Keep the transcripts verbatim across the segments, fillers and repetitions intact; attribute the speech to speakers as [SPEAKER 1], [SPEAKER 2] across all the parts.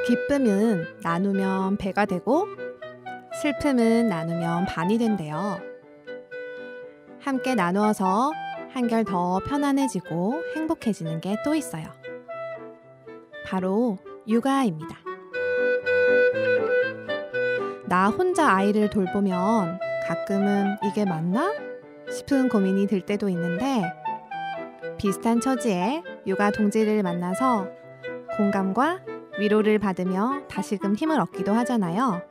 [SPEAKER 1] 기쁨은 나누면 배가 되고 슬픔은 나누면 반이 된대요. 함께 나누어서 한결 더 편안해지고 행복해지는 게 또 있어요. 바로 육아입니다. 나 혼자 아이를 돌보면 가끔은 이게 맞나? 싶은 고민이 들 때도 있는데 비슷한 처지의 육아 동지를 만나서 공감과 위로를 받으며 다시금 힘을 얻기도 하잖아요.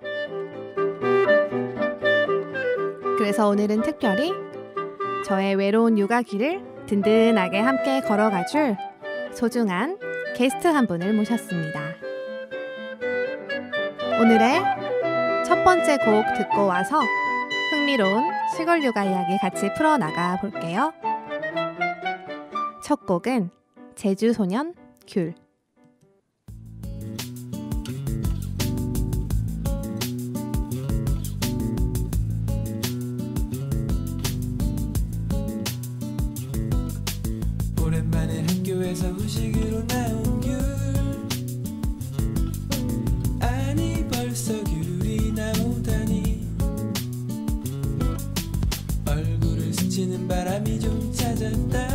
[SPEAKER 1] 그래서 오늘은 특별히 저의 외로운 육아 길을 든든하게 함께 걸어가줄 소중한 게스트 한 분을 모셨습니다. 오늘의 첫 번째 곡 듣고 와서 흥미로운 시골 육아 이야기 같이 풀어나가 볼게요. 첫 곡은 제주소년 귤.
[SPEAKER 2] 오랜만에 학교에서 후식으로 나온 귤. 아니 벌써 귤이 나오다니. 얼굴을 스치는 바람이 좀 찾았다.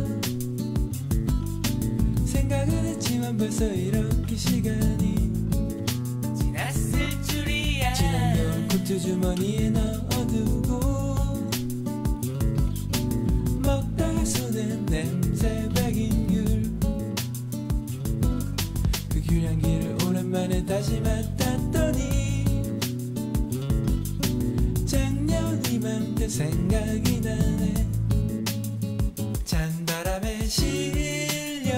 [SPEAKER 2] 생각은 했지만 벌써 이렇게 시간이 지났을 줄이야. 지난 겨울 코트 주머니에 넣어두고 먹다가 손에 냄새 배긴 귤. 그 귤향기를 오랜만에 다시 맡았더니 작년 이맘때 생각이 나네. 찬바람에 실려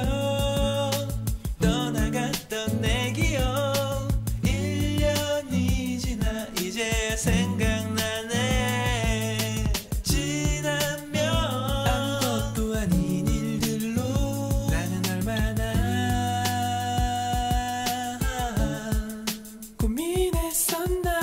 [SPEAKER 2] 떠나갔던 내 기억. 일 년이 지나 이제 생각나네. 지나면 아무것도 아닌 일들로 나는 얼마나 고민했었나.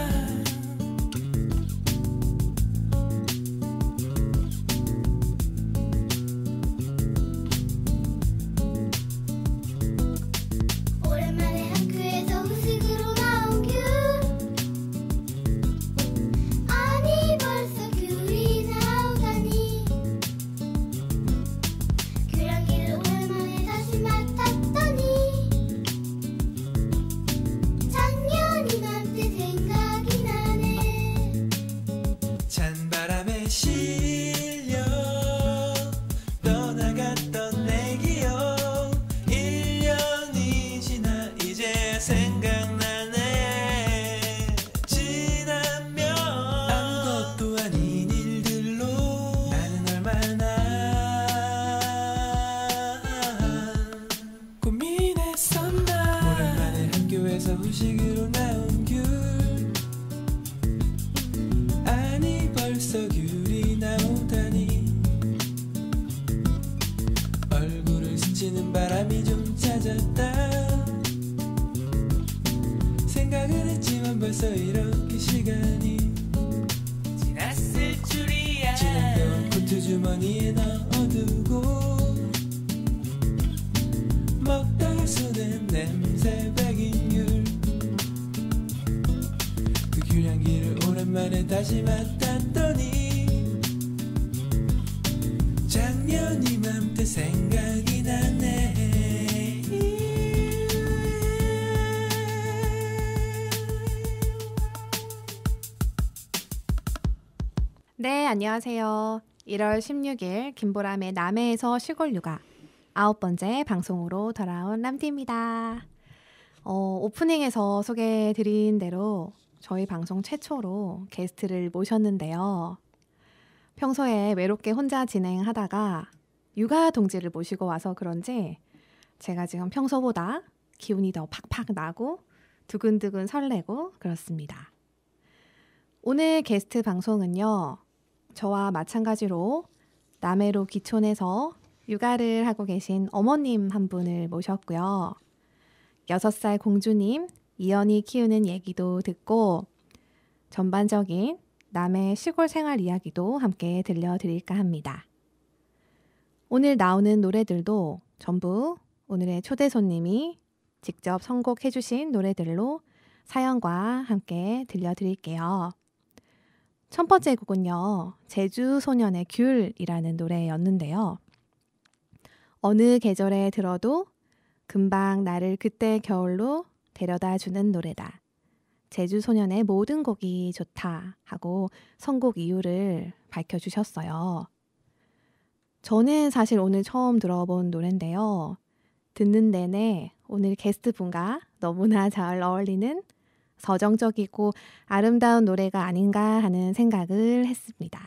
[SPEAKER 3] 오랜만에 학교에서 후식으로 나온 귤. 아니 벌써 귤이 나오다니. 귤향기를 오랜만에 다시 맡았더니 작년 이맘때 생각이 나네.
[SPEAKER 2] 찬바람에 실려 떠나갔던 내 기억. 일 년이 지나 이제 생각나네. 지나면 아무것도 아닌 일들로 나는 얼마나 고민했었나. 오랜만에 학교에서 후식으로 나온 귤. 아니 벌써 귤이 나오다니. 얼굴을 스치는 바람이 좀 찾았다. 생각은 했지만 벌써 이렇게 시간이 지났을 줄이야. 지난 겨울 코트 주머니에 넣어두고 먹다가 손에 냄새 배긴 귤. 그 귤향기를 오랜만에 다시 맡았더니 작년 이맘때 생각이 나네.
[SPEAKER 1] 네, 안녕하세요. 일월 십육일 김보람의 남해에서 시골 육아 아홉 번째 방송으로 돌아온 람디입니다. 어, 오프닝에서 소개해드린 대로 저희 방송 최초로 게스트를 모셨는데요. 평소에 외롭게 혼자 진행하다가 육아 동지를 모시고 와서 그런지 제가 지금 평소보다 기운이 더 팍팍 나고 두근두근 설레고 그렇습니다. 오늘 게스트 방송은요. 저와 마찬가지로 남해로 귀촌해서 육아를 하고 계신 어머님 한 분을 모셨고요. 여섯 살 공주님 이연이 키우는 얘기도 듣고 전반적인 남해 시골 생활 이야기도 함께 들려드릴까 합니다. 오늘 나오는 노래들도 전부 오늘의 초대 손님이 직접 선곡해주신 노래들로 사연과 함께 들려드릴게요. 첫 번째 곡은요. 제주소년의 귤이라는 노래였는데요. 어느 계절에 들어도 금방 나를 그때 겨울로 데려다주는 노래다. 제주소년의 모든 곡이 좋다 하고 선곡 이유를 밝혀주셨어요. 저는 사실 오늘 처음 들어본 노래인데요. 듣는 내내 오늘 게스트분과 너무나 잘 어울리는 서정적이고 아름다운 노래가 아닌가 하는 생각을 했습니다.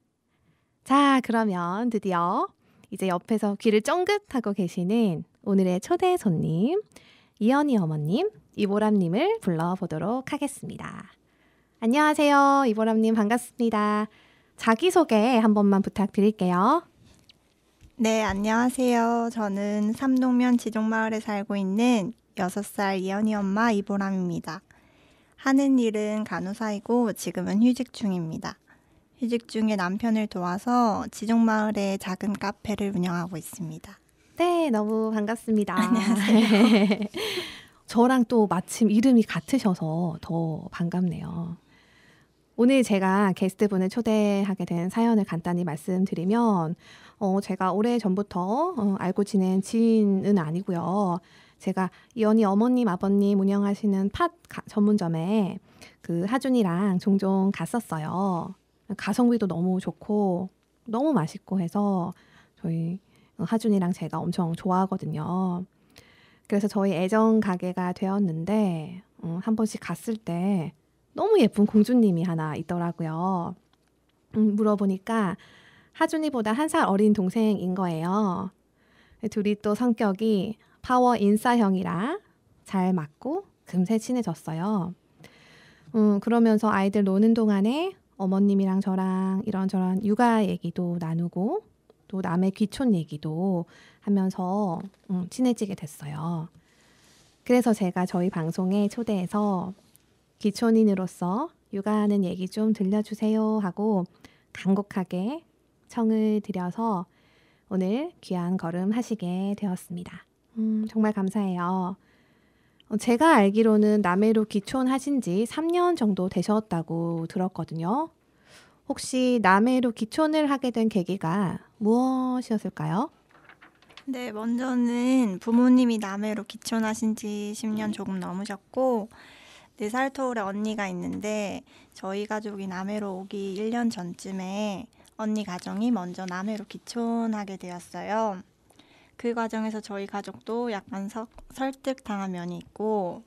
[SPEAKER 1] 자, 그러면 드디어 이제 옆에서 귀를 쫑긋하고 계시는 오늘의 초대 손님 이연희 어머님, 이보람님을 불러보도록 하겠습니다. 안녕하세요. 이보람님 반갑습니다. 자기소개 한 번만 부탁드릴게요.
[SPEAKER 4] 네, 안녕하세요. 저는 삼동면 지종마을에 살고 있는 여섯 살 이연희 엄마 이보람입니다. 하는 일은 간호사이고 지금은 휴직 중입니다. 휴직 중에 남편을 도와서 지종마을에 작은 카페를 운영하고 있습니다.
[SPEAKER 1] 네, 너무 반갑습니다.
[SPEAKER 4] 안녕하세요.
[SPEAKER 1] 저랑 또 마침 이름이 같으셔서 더 반갑네요. 오늘 제가 게스트분을 초대하게 된 사연을 간단히 말씀드리면 어, 제가 오래전부터 어, 알고 지낸 지인은 아니고요. 제가 이연희 어머님, 아버님 운영하시는 팥 가, 전문점에 그 하준이랑 종종 갔었어요. 가성비도 너무 좋고 너무 맛있고 해서 저희 하준이랑 제가 엄청 좋아하거든요. 그래서 저희 애정 가게가 되었는데 음, 한 번씩 갔을 때 너무 예쁜 공주님이 하나 있더라고요. 음, 물어보니까 하준이보다 한 살 어린 동생인 거예요. 둘이 또 성격이 파워 인싸형이라 잘 맞고 금세 친해졌어요. 음, 그러면서 아이들 노는 동안에 어머님이랑 저랑 이런저런 육아 얘기도 나누고 또 남의 귀촌 얘기도 하면서 음, 친해지게 됐어요. 그래서 제가 저희 방송에 초대해서 귀촌인으로서 육아하는 얘기 좀 들려주세요 하고 간곡하게 청을 드려서 오늘 귀한 걸음 하시게 되었습니다. 음, 정말 감사해요. 어, 제가 알기로는 남해로 귀촌하신 지 삼 년 정도 되셨다고 들었거든요. 혹시 남해로 귀촌을 하게 된 계기가 무엇이었을까요?
[SPEAKER 4] 네, 먼저는 부모님이 남해로 귀촌하신 지 십 년 조금 넘으셨고 네 살 터울의 언니가 있는데 저희 가족이 남해로 오기 일 년 전쯤에 언니 가정이 먼저 남해로 귀촌하게 되었어요. 그 과정에서 저희 가족도 약간 서, 설득당한 면이 있고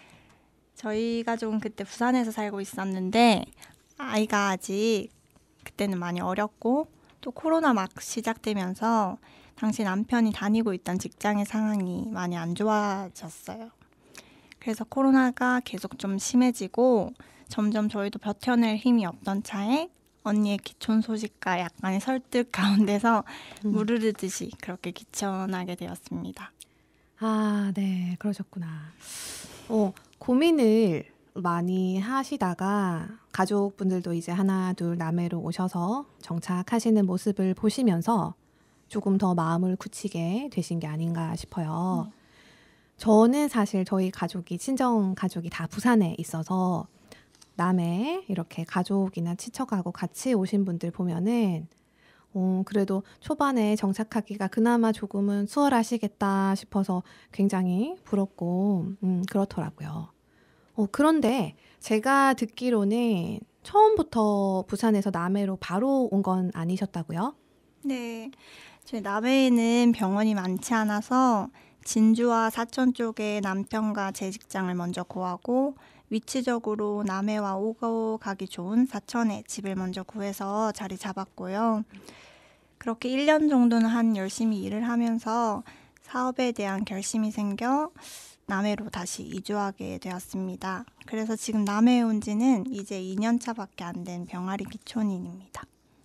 [SPEAKER 4] 저희 가족은 그때 부산에서 살고 있었는데 아이가 아직 그때는 많이 어렸고 또 코로나 막 시작되면서 당시 남편이 다니고 있던 직장의 상황이 많이 안 좋아졌어요. 그래서 코로나가 계속 좀 심해지고 점점 저희도 버텨낼 힘이 없던 차에 언니의 귀촌 소식과 약간의 설득 가운데서 음. 무르르듯이 그렇게 귀촌하게 되었습니다.
[SPEAKER 1] 아, 네, 그러셨구나. 어, 고민을 많이 하시다가 가족분들도 이제 하나 둘 남해로 오셔서 정착하시는 모습을 보시면서 조금 더 마음을 굳히게 되신 게 아닌가 싶어요. 음. 저는 사실 저희 가족이 친정 가족이 다 부산에 있어서 남해 이렇게 가족이나 친척하고 같이 오신 분들 보면은 어, 그래도 초반에 정착하기가 그나마 조금은 수월하시겠다 싶어서 굉장히 부럽고 음, 그렇더라고요. 어, 그런데 제가 듣기로는 처음부터 부산에서 남해로 바로 온 건 아니셨다고요?
[SPEAKER 4] 네, 저희 남해에는 병원이 많지 않아서 진주와 사천 쪽에 남편과 제 직장을 먼저 구하고 위치적으로 남해와 오고 가기 좋은 사천에 집을 먼저 구해서 자리 잡았고요. 그렇게 일 년 정도는 한 열심히 일을 하면서 사업에 대한 결심이 생겨 남해로 다시 이주하게 되었습니다. 그래서 지금 남해에 온 지는 이제 이 년 차밖에 안 된 병아리 귀촌인입니다.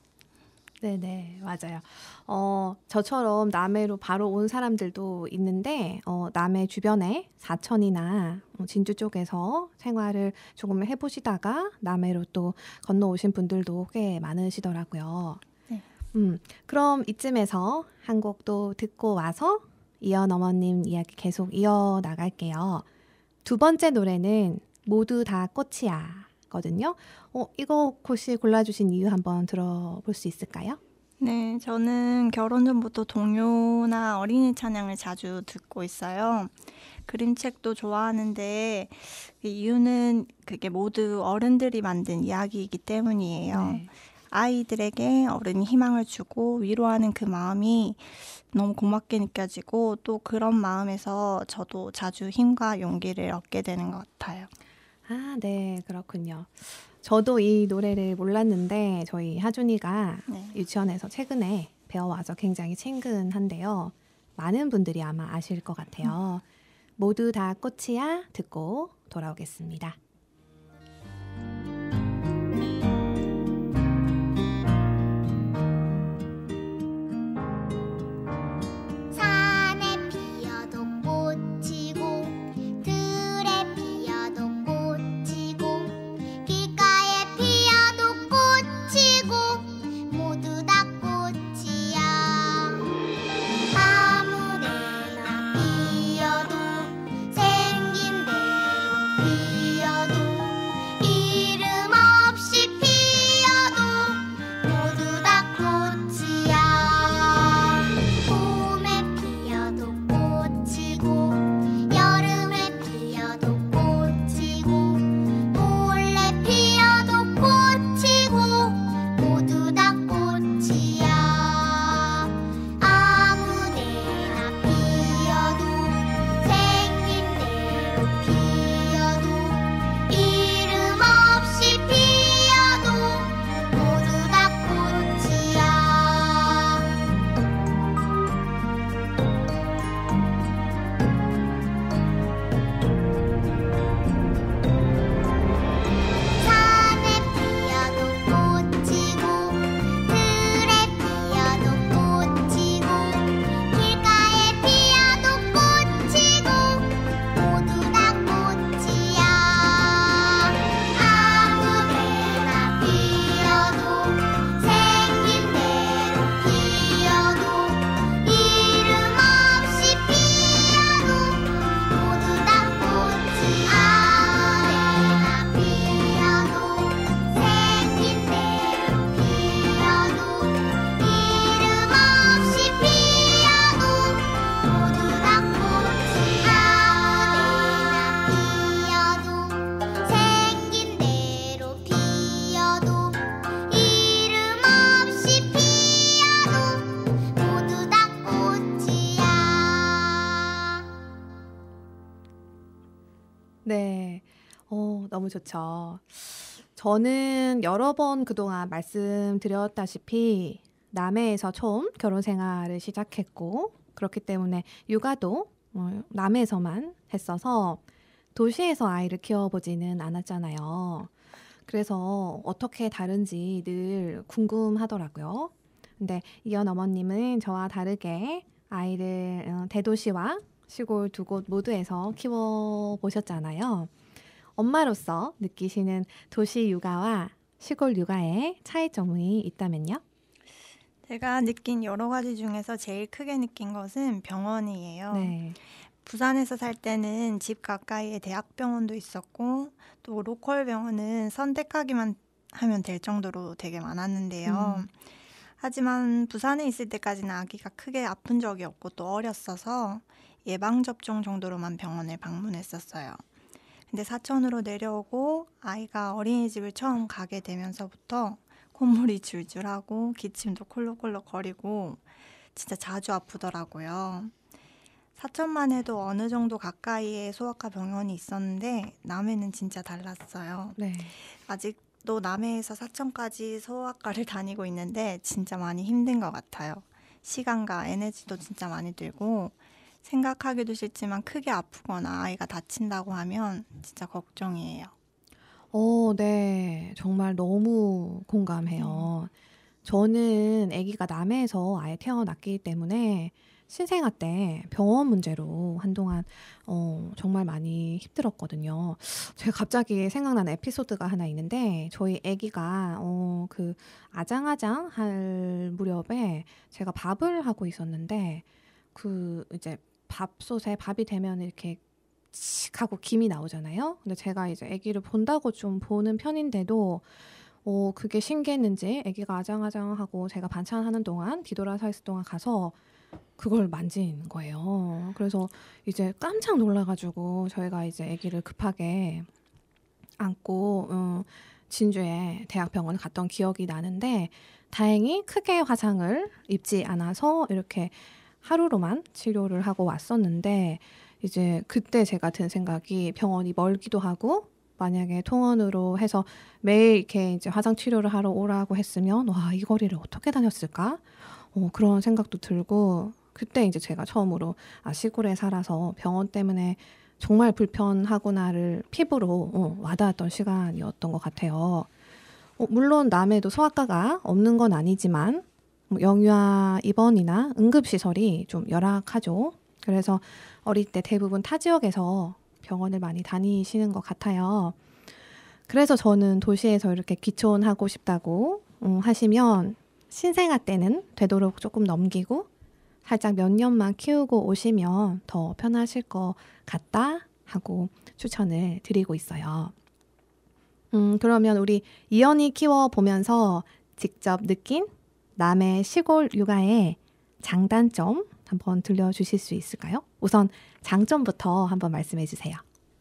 [SPEAKER 1] 네네, 맞아요. 어, 저처럼 남해로 바로 온 사람들도 있는데 어, 남해 주변에 사천이나 진주 쪽에서 생활을 조금 해보시다가 남해로 또 건너오신 분들도 꽤 많으시더라고요.
[SPEAKER 4] 네.
[SPEAKER 1] 음, 그럼 이쯤에서 한 곡 또 듣고 와서 이연 어머님 이야기 계속 이어나갈게요. 두 번째 노래는 모두 다 꽃이야 거든요. 어, 이거 혹시 골라주신 이유 한번 들어볼 수 있을까요?
[SPEAKER 4] 네, 저는 결혼 전부터 동요나 어린이 찬양을 자주 듣고 있어요. 그림책도 좋아하는데 그 이유는 그게 모두 어른들이 만든 이야기이기 때문이에요.
[SPEAKER 1] 네.
[SPEAKER 4] 아이들에게 어른이 희망을 주고 위로하는 그 마음이 너무 고맙게 느껴지고 또 그런 마음에서 저도 자주 힘과 용기를 얻게 되는 것 같아요.
[SPEAKER 1] 아, 네, 그렇군요. 저도 이 노래를 몰랐는데 저희 하준이가
[SPEAKER 4] 네.
[SPEAKER 1] 유치원에서 최근에 배워와서 굉장히 친근한데요. 많은 분들이 아마 아실 것 같아요. 모두 다 꽃이야 듣고 돌아오겠습니다.
[SPEAKER 3] 산에 피어도 꽃이고 들에 피어도 꽃이고 길가에 피어도 꽃이고 모두 다 꽃이야. 아무데나 피어도 생긴 대로 피어도 이름 없이 피어도 모두 다 꽃이야. 봄에 피어도 꽃이고 여름에 피어도 꽃이고 몰래 피어도 꽃이고 모두 다 꽃이야. 아무데나 피어도 생긴 대로 피어도 이름 없이 피어도 모두 다 꽃이야. 산에 피어도 꽃이고 들에 피어도 꽃이고 길가에 피어도 꽃이고 모두 다 꽃이야. 아무데나 피어도 생긴 대로 피어도 이름 없이 피어도 모두 다 꽃이야. 아무데나 피어도 생긴 대로 피어도 이름 없이 피어도 모두 다 꽃이야. 아무데나 피어도 생긴 대로 피어도 이름 없이 피어도 모두 다 꽃이야.
[SPEAKER 1] 네, 어, 너무 좋죠. 저는 여러 번 그동안 말씀드렸다시피 남해에서 처음 결혼 생활을 시작했고 그렇기 때문에 육아도 어, 남해에서만 했어서 도시에서 아이를 키워보지는 않았잖아요. 그래서 어떻게 다른지 늘 궁금하더라고요. 근데 이연 어머님은 저와 다르게 아이를 어, 대도시와 시골 두 곳 모두에서 키워보셨잖아요. 엄마로서 느끼시는 도시 육아와 시골 육아의 차이점이 있다면요?
[SPEAKER 4] 제가 느낀 여러 가지 중에서 제일 크게 느낀 것은 병원이에요.
[SPEAKER 1] 네.
[SPEAKER 4] 부산에서 살 때는 집 가까이에 대학병원도 있었고 또 로컬 병원은 선택하기만 하면 될 정도로 되게 많았는데요.
[SPEAKER 1] 음.
[SPEAKER 4] 하지만 부산에 있을 때까지는 아기가 크게 아픈 적이 없고 또 어렸어서 예방접종 정도로만 병원을 방문했었어요. 근데 사천으로 내려오고 아이가 어린이집을 처음 가게 되면서부터 콧물이 줄줄하고 기침도 콜록콜록 거리고 진짜 자주 아프더라고요. 사천만 해도 어느 정도 가까이에 소아과 병원이 있었는데 남해는 진짜 달랐어요.
[SPEAKER 1] 네.
[SPEAKER 4] 아직도 남해에서 사천까지 소아과를 다니고 있는데 진짜 많이 힘든 것 같아요. 시간과 에너지도 진짜 많이 들고 생각하기도 싫지만 크게 아프거나 아이가 다친다고 하면 진짜 걱정이에요.
[SPEAKER 1] 어, 네. 정말 너무 공감해요. 저는 아기가 남해에서 아예 태어났기 때문에 신생아 때 병원 문제로 한동안 어, 정말 많이 힘들었거든요. 제가 갑자기 생각나는 에피소드가 하나 있는데 저희 아기가 어, 그 아장아장 할 무렵에 제가 밥을 하고 있었는데 그 이제 밥솥에 밥이 되면 이렇게 칙 하고 김이 나오잖아요. 근데 제가 이제 아기를 본다고 좀 보는 편인데도 어, 그게 신기했는지 아기가 아장아장하고 제가 반찬하는 동안 뒤돌아서 있을 동안 가서 그걸 만지는 거예요. 그래서 이제 깜짝 놀라가지고 저희가 이제 아기를 급하게 안고 음, 진주에 대학병원에 갔던 기억이 나는데 다행히 크게 화상을 입지 않아서 이렇게 하루로만 치료를 하고 왔었는데 이제 그때 제가 든 생각이 병원이 멀기도 하고 만약에 통원으로 해서 매일 이렇게 이제 화상 치료를 하러 오라고 했으면 와, 이 거리를 어떻게 다녔을까? 어, 그런 생각도 들고 그때 이제 제가 처음으로 아, 시골에 살아서 병원 때문에 정말 불편하구나를 피부로 어, 와닿았던 시간이었던 것 같아요. 어, 물론 남해도 소아과가 없는 건 아니지만 뭐 영유아 입원이나 응급시설이 좀 열악하죠. 그래서 어릴 때 대부분 타 지역에서 병원을 많이 다니시는 것 같아요. 그래서 저는 도시에서 이렇게 귀촌하고 싶다고 음, 하시면 신생아 때는 되도록 조금 넘기고 살짝 몇 년만 키우고 오시면 더 편하실 것 같다 하고 추천을 드리고 있어요. 음, 그러면 우리 이연이 키워보면서 직접 느낀 남의 시골 육아의 장단점 한번 들려주실 수 있을까요? 우선 장점부터 한번 말씀해 주세요.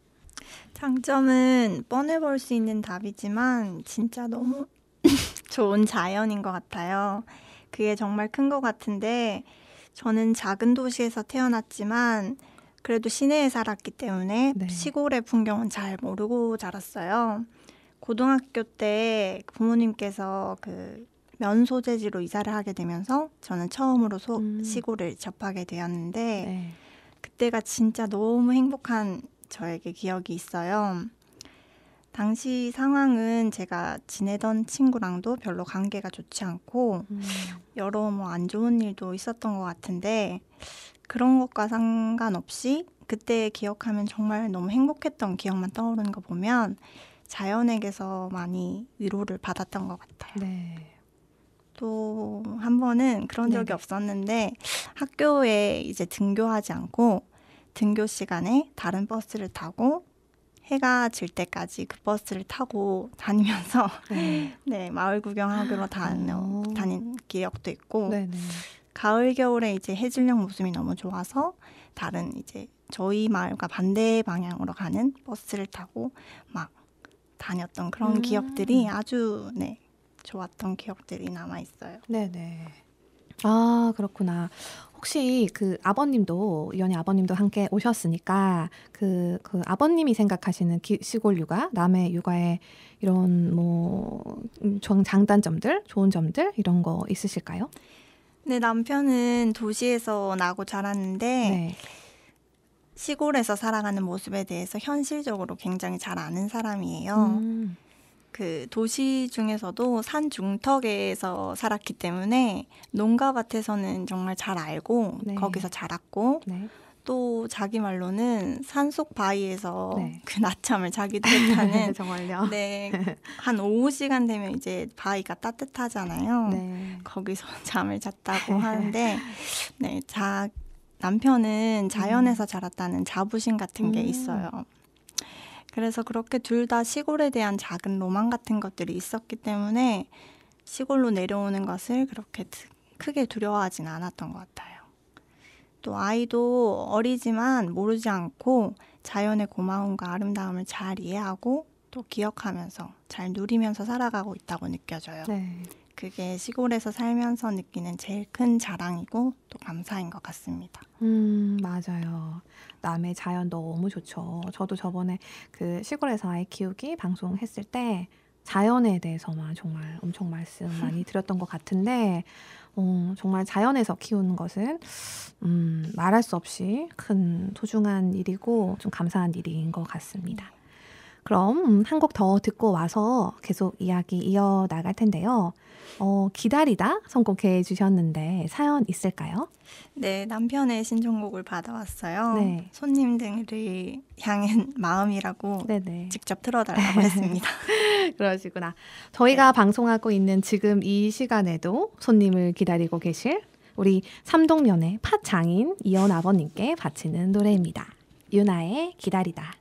[SPEAKER 4] 장점은 뻔해 볼 수 있는 답이지만 진짜 너무 좋은 자연인 것 같아요. 그게 정말 큰 것 같은데 저는 작은 도시에서 태어났지만 그래도 시내에 살았기 때문에
[SPEAKER 1] 네.
[SPEAKER 4] 시골의 풍경은 잘 모르고 자랐어요. 고등학교 때 부모님께서 그 면소재지로 이사를 하게 되면서 저는 처음으로 소,
[SPEAKER 1] 음.
[SPEAKER 4] 시골을 접하게 되었는데
[SPEAKER 1] 네.
[SPEAKER 4] 그때가 진짜 너무 행복한 저에게 기억이 있어요. 당시 상황은 제가 지내던 친구랑도 별로 관계가 좋지 않고
[SPEAKER 1] 음.
[SPEAKER 4] 여러 뭐 안 좋은 일도 있었던 것 같은데 그런 것과 상관없이 그때 기억하면 정말 너무 행복했던 기억만 떠오르는 거 보면 자연에게서 많이 위로를 받았던 것 같아요.
[SPEAKER 1] 네.
[SPEAKER 4] 또 한 번은 그런 적이
[SPEAKER 1] 네네.
[SPEAKER 4] 없었는데 학교에 이제 등교하지 않고 등교 시간에 다른 버스를 타고 해가 질 때까지 그 버스를 타고 다니면서
[SPEAKER 1] 네.
[SPEAKER 4] 네, 마을 구경하러 다녀,
[SPEAKER 1] 오.
[SPEAKER 4] 다닌 기억도 있고
[SPEAKER 1] 네네.
[SPEAKER 4] 가을 겨울에 이제 해질녘 모습이 너무 좋아서 다른 이제 저희 마을과 반대 방향으로 가는 버스를 타고 막 다녔던 그런
[SPEAKER 1] 음.
[SPEAKER 4] 기억들이 아주 네, 좋았던 기억들이 남아 있어요.
[SPEAKER 1] 네네. 아, 그렇구나. 혹시 그 아버님도, 이연희 아버님도 함께 오셨으니까 그, 그 아버님이 생각하시는 기, 시골 육아, 남의 육아의 이런 뭐 음, 정- 장단점들, 좋은 점들 이런 거 있으실까요?
[SPEAKER 4] 네, 남편은 도시에서 나고 자랐는데
[SPEAKER 1] 네.
[SPEAKER 4] 시골에서 살아가는 모습에 대해서 현실적으로 굉장히 잘 아는 사람이에요.
[SPEAKER 1] 음.
[SPEAKER 4] 그 도시 중에서도 산 중턱에서 살았기 때문에 농가밭에서는 정말 잘 알고
[SPEAKER 1] 네.
[SPEAKER 4] 거기서 자랐고
[SPEAKER 1] 네.
[SPEAKER 4] 또 자기 말로는 산속 바위에서
[SPEAKER 1] 네.
[SPEAKER 4] 그 낮잠을 자기도 했다는
[SPEAKER 1] 정말요?
[SPEAKER 4] 네, 한 오후 시간 되면 이제 바위가 따뜻하잖아요.
[SPEAKER 1] 네.
[SPEAKER 4] 거기서 잠을 잤다고 하는데 네, 자 남편은 자연에서 자랐다는 자부심 같은 게
[SPEAKER 1] 음.
[SPEAKER 4] 있어요. 그래서 그렇게 둘 다 시골에 대한 작은 로망 같은 것들이 있었기 때문에 시골로 내려오는 것을 그렇게 드- 크게 두려워하진 않았던 것 같아요. 또 아이도 어리지만 모르지 않고 자연의 고마움과 아름다움을 잘 이해하고 또 기억하면서 잘 누리면서 살아가고 있다고 느껴져요.
[SPEAKER 1] 네.
[SPEAKER 4] 그게 시골에서 살면서 느끼는 제일 큰 자랑이고 또 감사인 것 같습니다.
[SPEAKER 1] 음, 맞아요. 남의 자연 너무 좋죠. 저도 저번에 그 시골에서 아이 키우기 방송했을 때 자연에 대해서만 정말 엄청 말씀 많이 드렸던 것 같은데, 어, 정말 자연에서 키우는 것은 음, 말할 수 없이 큰 소중한 일이고 좀 감사한 일인 것 같습니다. 그럼 음, 한 곡 더 듣고 와서 계속 이야기 이어나갈 텐데요. 어, 기다리다 선곡해 주셨는데 사연 있을까요?
[SPEAKER 4] 네, 남편의 신청곡을 받아왔어요.
[SPEAKER 1] 네.
[SPEAKER 4] 손님들을 향한 마음이라고
[SPEAKER 1] 네네.
[SPEAKER 4] 직접 틀어달라고 했습니다.
[SPEAKER 1] 그러시구나. 저희가 방송하고 있는 지금 이 시간에도 손님을 기다리고 계실 우리 삼동면의 팥 장인 이연 아버님께 바치는 노래입니다. 유나의 기다리다.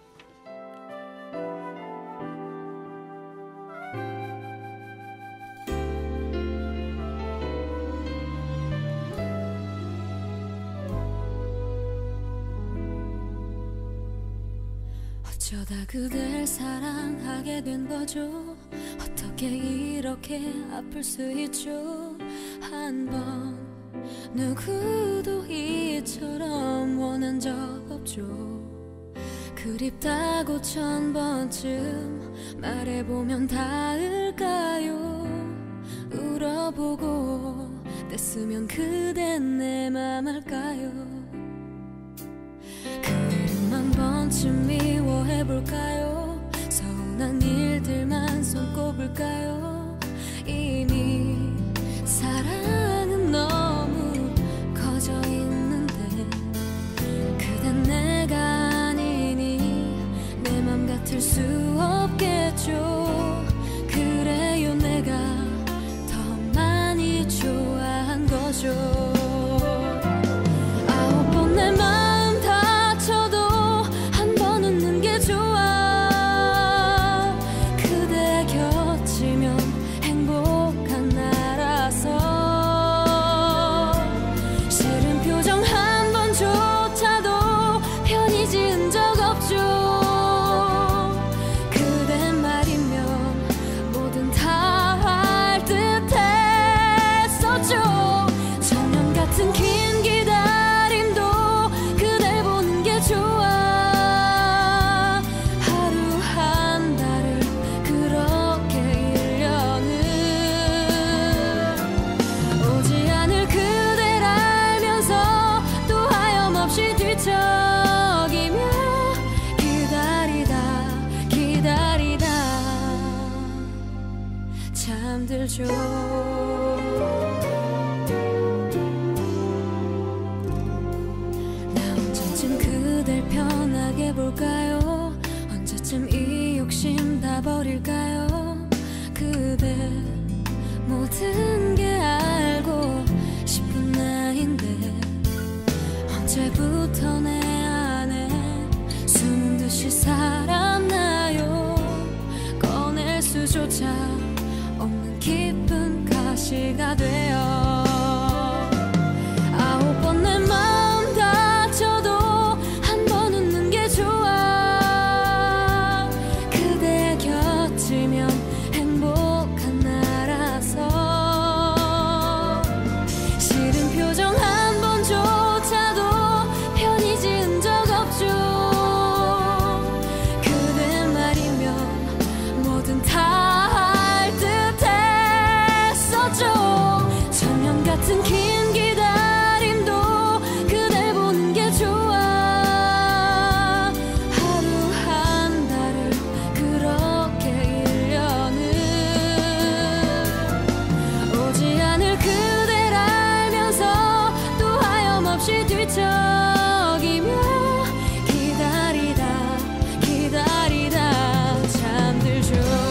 [SPEAKER 5] 어쩌다 그댈 사랑하게 된 거죠. 어떻게 이렇게 아플 수 있죠. 한 번 누구도 이처럼 원한 적 없죠. 그립다고 천 번쯤 말해보면 닿을까요. 울어보고 뗐으면 그댄 내 맘 알까요. 그림 한 번쯤 미워해볼까요. 서운한 일들만 손꼽을까요. 이미 사랑은 너무 커져 있는데 그댄 내가 아니니 내 맘 같을 수 없겠죠. 그래요 내가 더 많이 좋아한 거죠. 아홉 번 내 맘 잠들죠. 나 언제쯤 그댈 편하게 볼까요. 언제쯤 이 욕심 다 버릴까요. 그대 모든 게 알고 싶은 나인데 언제부터 내 안에 숨은 듯이 살았나요. 꺼낼 수조차 없는 깊은 가시가 되어 아홉 번 내 마음 다쳐도 한 번 웃는 게 좋아. 그대 곁이면 행복한 나라서 싫은 표정 한 번조차도 편히 지은 적 없죠. 그대 말이면 뭐든 다 천년 같은 긴 기다림도 그댈 보는 게 좋아. 하루 한 달을 그렇게 일 년을 오지 않을 그댈 알면서 또 하염없이 뒤척이며 기다리다 기다리다 잠들죠.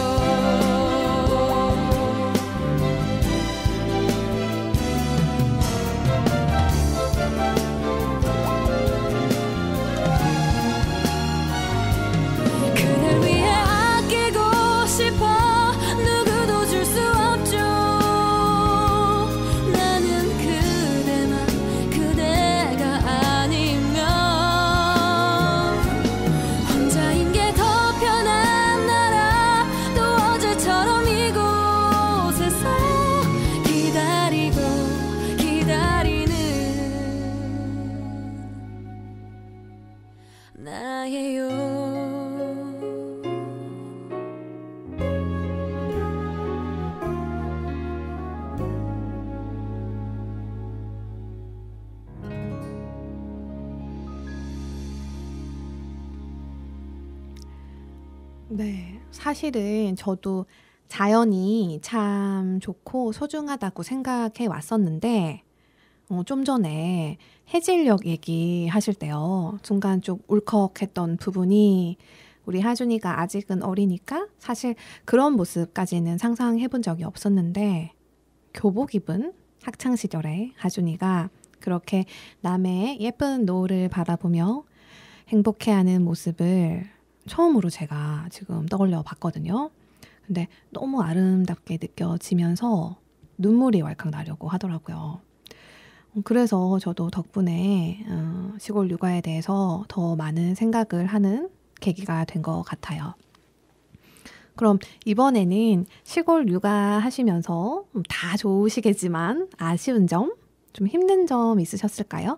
[SPEAKER 1] 네, 사실은 저도 자연이 참 좋고 소중하다고 생각해 왔었는데 어, 좀 전에 해질녘 얘기하실 때요. 순간 좀 울컥했던 부분이 우리 하준이가 아직은 어리니까 사실 그런 모습까지는 상상해 본 적이 없었는데 교복 입은 학창 시절에 하준이가 그렇게 남의 예쁜 노을을 바라보며 행복해하는 모습을 처음으로 제가 지금 떠올려 봤거든요. 근데 너무 아름답게 느껴지면서 눈물이 왈칵 나려고 하더라고요. 그래서 저도 덕분에 어, 시골 육아에 대해서 더 많은 생각을 하는 계기가 된 것 같아요. 그럼 이번에는 시골 육아 하시면서 다 좋으시겠지만 아쉬운 점, 좀 힘든 점 있으셨을까요?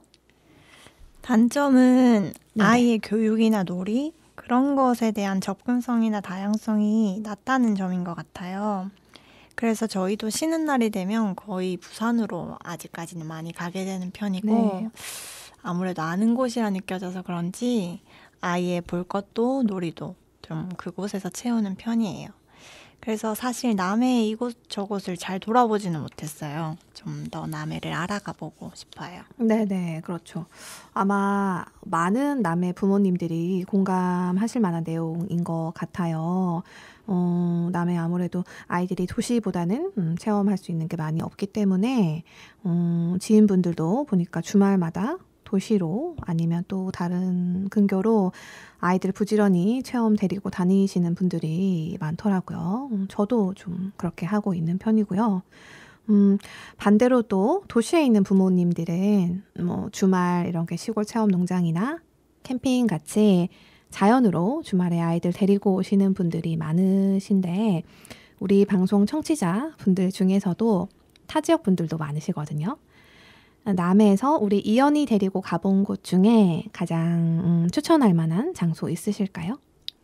[SPEAKER 4] 단점은
[SPEAKER 1] 네네.
[SPEAKER 4] 아이의 교육이나 놀이 그런 것에 대한 접근성이나 다양성이 낮다는 점인 것 같아요. 그래서 저희도 쉬는 날이 되면 거의 부산으로 아직까지는 많이 가게 되는 편이고
[SPEAKER 1] 네.
[SPEAKER 4] 아무래도 아는 곳이라 느껴져서 그런지 아이의 볼 것도 놀이도 좀 그곳에서 채우는 편이에요. 그래서 사실 남해 이곳저곳을 잘 돌아보지는 못했어요. 좀 더 남해를 알아가 보고 싶어요.
[SPEAKER 1] 네네, 그렇죠. 아마 많은 남의 부모님들이 공감하실 만한 내용인 것 같아요. 어, 남해 아무래도 아이들이 도시보다는 음, 체험할 수 있는 게 많이 없기 때문에 음, 지인분들도 보니까 주말마다 도시로 아니면 또 다른 근교로 아이들 부지런히 체험 데리고 다니시는 분들이 많더라고요. 음, 저도 좀 그렇게 하고 있는 편이고요. 음, 반대로 또 도시에 있는 부모님들은 뭐 주말 이런 게 시골 체험 농장이나 캠핑 같이 자연으로 주말에 아이들 데리고 오시는 분들이 많으신데 우리 방송 청취자 분들 중에서도 타 지역 분들도 많으시거든요. 남해에서 우리 이연이 데리고 가본 곳 중에 가장 음, 추천할 만한 장소 있으실까요?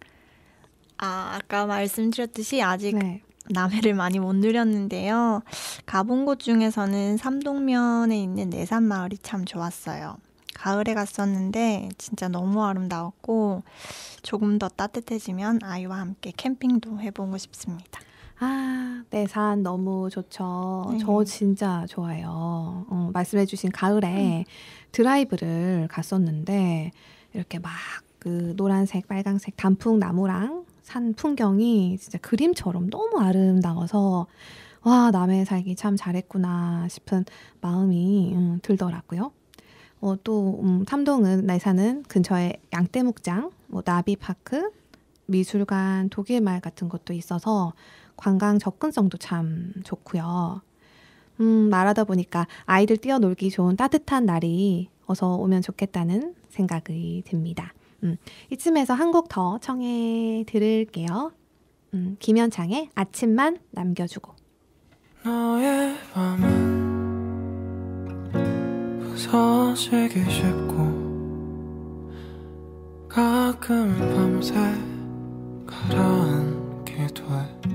[SPEAKER 4] 아, 아까 말씀드렸듯이 아직
[SPEAKER 1] 네.
[SPEAKER 4] 남해를 많이 못 누렸는데요. 가본 곳 중에서는 삼동면에 있는 내산마을이 참 좋았어요. 가을에 갔었는데 진짜 너무 아름다웠고 조금 더 따뜻해지면 아이와 함께 캠핑도 해보고 싶습니다.
[SPEAKER 1] 아, 내산 너무 좋죠.
[SPEAKER 4] 네.
[SPEAKER 1] 저 진짜 좋아해요. 어, 말씀해주신 가을에 드라이브를 갔었는데 이렇게 막 그 노란색, 빨강색 단풍 나무랑 산 풍경이 진짜 그림처럼 너무 아름다워서 와, 남해 살기 참 잘했구나 싶은 마음이 음, 들더라고요. 어, 또 음, 삼동은 내산은 근처에 양떼목장, 뭐 나비파크, 미술관, 독일마을 같은 것도 있어서 관광 접근성도 참 좋고요. 음, 말하다 보니까 아이들 뛰어놀기 좋은 따뜻한 날이 어서 오면 좋겠다는 생각이 듭니다. 음, 이쯤에서 한 곡 더 청해 들을게요. 음, 김현창의 아침만 남겨주고.
[SPEAKER 2] 너의 밤은 부서지기 쉽고 가끔은 밤새 가라앉게 돼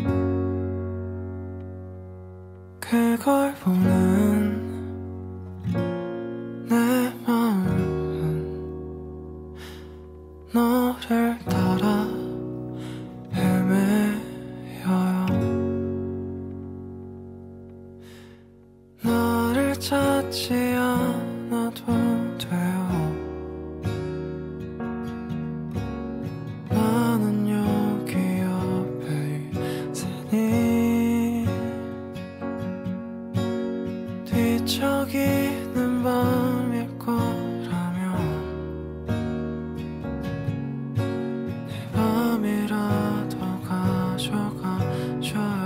[SPEAKER 2] 그걸 보는 내 마음은 너를 따라 헤매여요 너를 찾지 않아도 돼요 나는 여기 옆에 있으니 뒤척이는 밤일 거라면 내 밤이라도 가져가줘요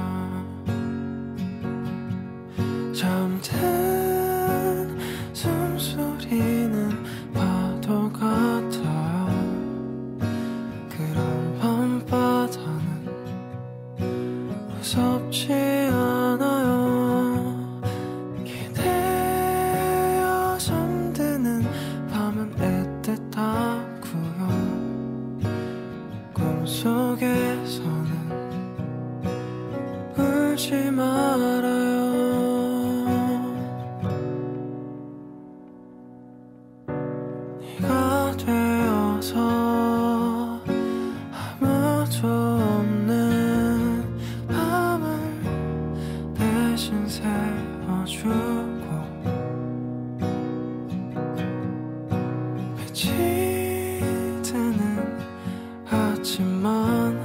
[SPEAKER 2] 잠든 숨소리는 파도 같아요 그런 밤바다는 무섭지 않아요 기대어 잠드는 밤은 애틋하고요 꿈속에서는 울지 말아요 네가 되어서 아무도 없는 밤을 대신 세워주고 빛이 드는 아침만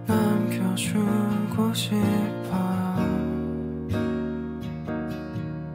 [SPEAKER 2] 남겨주고 싶어요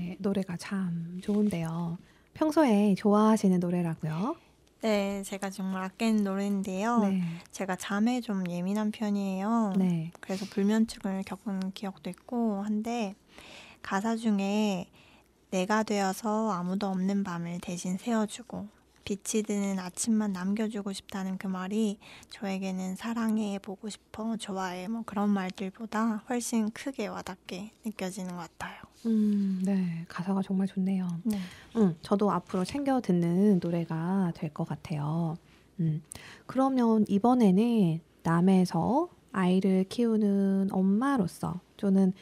[SPEAKER 1] 네, 노래가 참 좋은데요. 평소에 좋아하시는 노래라고요?
[SPEAKER 4] 네, 제가 정말 아끼는 노래인데요.
[SPEAKER 1] 네.
[SPEAKER 4] 제가 잠에 좀 예민한 편이에요.
[SPEAKER 1] 네.
[SPEAKER 4] 그래서 불면증을 겪은 기억도 있고 한데 가사 중에 내가 되어서 아무도 없는 밤을 대신 세워주고 빛이 드는 아침만 남겨주고 싶다는 그 말이 저에게는 사랑해, 보고 싶어, 좋아해 뭐 그런 말들보다 훨씬 크게 와닿게 느껴지는 것 같아요.
[SPEAKER 1] 음, 네. 가사가 정말 좋네요.
[SPEAKER 4] 네.
[SPEAKER 1] 음, 저도 앞으로 챙겨 듣는 노래가 될 것 같아요. 음, 그러면 이번에는 남에서 아이를 키우는 엄마로서 또는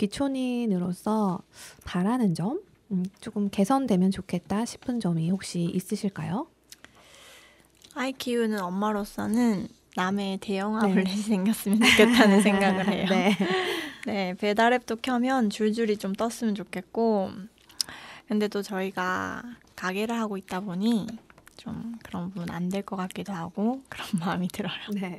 [SPEAKER 1] 귀촌인으로서 바라는 점, 음, 조금 개선되면 좋겠다 싶은 점이 혹시 있으실까요?
[SPEAKER 4] 아이 키우는 엄마로서는 남의 대형 아울렛이
[SPEAKER 1] 네.
[SPEAKER 4] 생겼으면 좋겠다는 생각을 해요.
[SPEAKER 1] 네.
[SPEAKER 4] 네, 배달앱도 켜면 줄줄이 좀 떴으면 좋겠고 근데 또 저희가 가게를 하고 있다 보니 좀 그런 부분 안 될 것 같기도 하고 그런 마음이 들어요.
[SPEAKER 1] 네.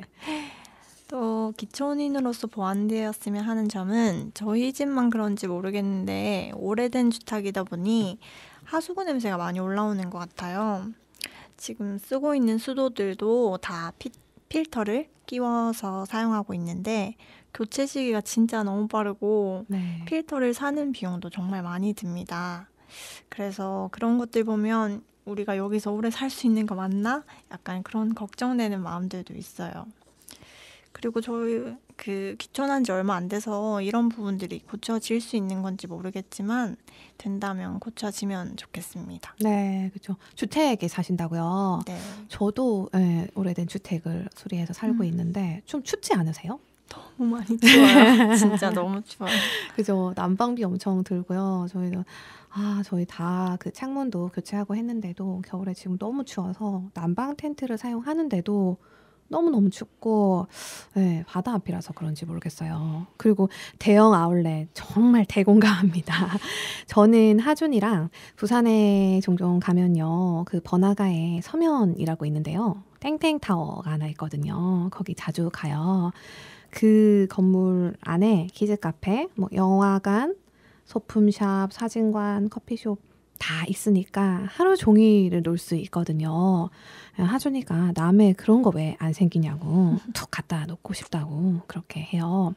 [SPEAKER 4] 또 기촌인으로서 보완되었으면 하는 점은 저희 집만 그런지 모르겠는데 오래된 주택이다 보니 하수구 냄새가 많이 올라오는 것 같아요. 지금 쓰고 있는 수도들도 다 피, 필터를 끼워서 사용하고 있는데 교체 시기가 진짜 너무 빠르고
[SPEAKER 1] 네.
[SPEAKER 4] 필터를 사는 비용도 정말 많이 듭니다. 그래서 그런 것들 보면 우리가 여기서 오래 살 수 있는 거 맞나? 약간 그런 걱정되는 마음들도 있어요. 그리고 저희 그 귀촌한 지 얼마 안 돼서 이런 부분들이 고쳐질 수 있는 건지 모르겠지만 된다면 고쳐지면 좋겠습니다.
[SPEAKER 1] 네, 그렇죠. 주택에 사신다고요?
[SPEAKER 4] 네.
[SPEAKER 1] 저도 예, 오래된 주택을 수리해서 살고
[SPEAKER 4] 음.
[SPEAKER 1] 있는데 좀 춥지 않으세요?
[SPEAKER 4] 너무 많이 추워요. 진짜 너무 추워요.
[SPEAKER 1] 그죠. 난방비 엄청 들고요. 저희도 아 저희 다 그 창문도 교체하고 했는데도 겨울에 지금 너무 추워서 난방 텐트를 사용하는데도 너무너무 춥고 네, 바다 앞이라서 그런지 모르겠어요. 그리고 대형 아울렛 정말 대공감합니다. 저는 하준이랑 부산에 종종 가면요. 그 번화가에 서면이라고 있는데요. 땡땡타워가 하나 있거든요. 거기 자주 가요. 그 건물 안에 키즈카페, 뭐 영화관, 소품샵, 사진관, 커피숍 다 있으니까 하루 종일 놀 수 있거든요. 하준이가 남의 그런 거 왜 안 생기냐고 툭 갖다 놓고 싶다고 그렇게 해요.